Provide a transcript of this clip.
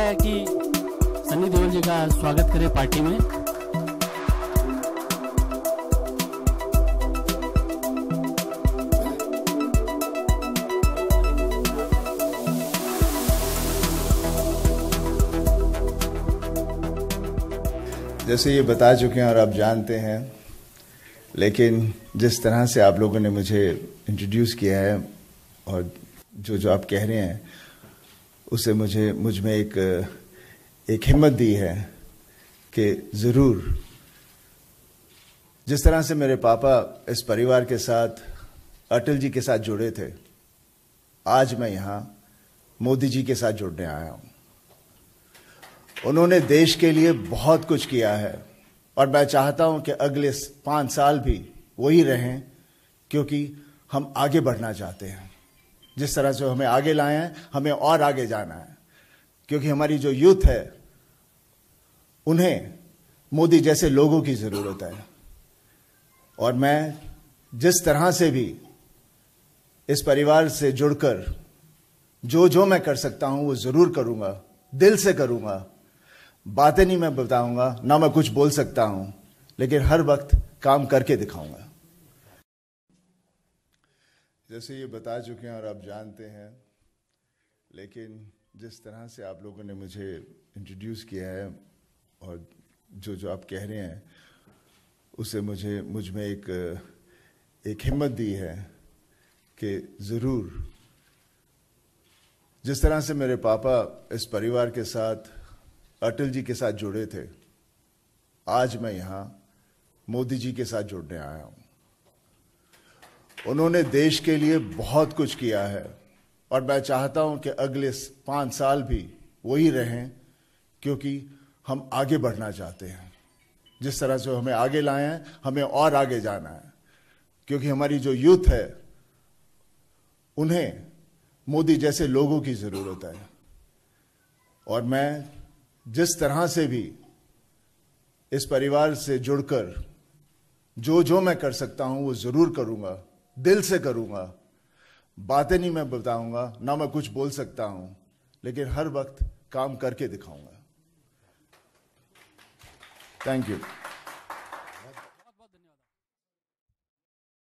है कि सनी देओल जी का स्वागत करें पार्टी में। जैसे ये बता चुके हैं और आप जानते हैं, लेकिन जिस तरह से आप लोगों ने मुझे इंट्रोड्यूस किया है और जो आप कह रहे हैं उससे मुझ में एक हिम्मत दी है कि ज़रूर जिस तरह से मेरे पापा इस परिवार के साथ अटल जी के साथ जुड़े थे, आज मैं यहाँ मोदी जी के साथ जुड़ने आया हूँ। उन्होंने देश के लिए बहुत कुछ किया है और मैं चाहता हूं कि अगले 5 साल भी वही रहें, क्योंकि हम आगे बढ़ना चाहते हैं। जिस तरह से हमें आगे लाए हैं, हमें और आगे जाना है, क्योंकि हमारी जो यूथ है उन्हें मोदी जैसे लोगों की ज़रूरत है। और मैं जिस तरह से भी इस परिवार से जुड़कर जो मैं कर सकता हूं वो ज़रूर करूंगा, दिल से करूंगा। बातें नहीं मैं बताऊंगा, ना मैं कुछ बोल सकता हूं, लेकिन हर वक्त काम करके दिखाऊंगा। जैसे ये बता चुके हैं और आप जानते हैं, लेकिन जिस तरह से आप लोगों ने मुझे इंट्रोड्यूस किया है और जो आप कह रहे हैं उससे मुझ में एक हिम्मत दी है कि ज़रूर जिस तरह से मेरे पापा इस परिवार के साथ अटल जी के साथ जुड़े थे, आज मैं यहाँ मोदी जी के साथ जुड़ने आया हूँ। उन्होंने देश के लिए बहुत कुछ किया है और मैं चाहता हूँ कि अगले 5 साल भी वही रहें, क्योंकि हम आगे बढ़ना चाहते हैं। जिस तरह से हमें आगे लाए हैं, हमें और आगे जाना है, क्योंकि हमारी जो यूथ है उन्हें मोदी जैसे लोगों की ज़रूरत है। और मैं जिस तरह से भी इस परिवार से जुड़कर जो मैं कर सकता हूं वो ज़रूर करूंगा, दिल से करूंगा। बातें नहीं मैं बताऊंगा, ना मैं कुछ बोल सकता हूं, लेकिन हर वक्त काम करके दिखाऊंगा। Thank you.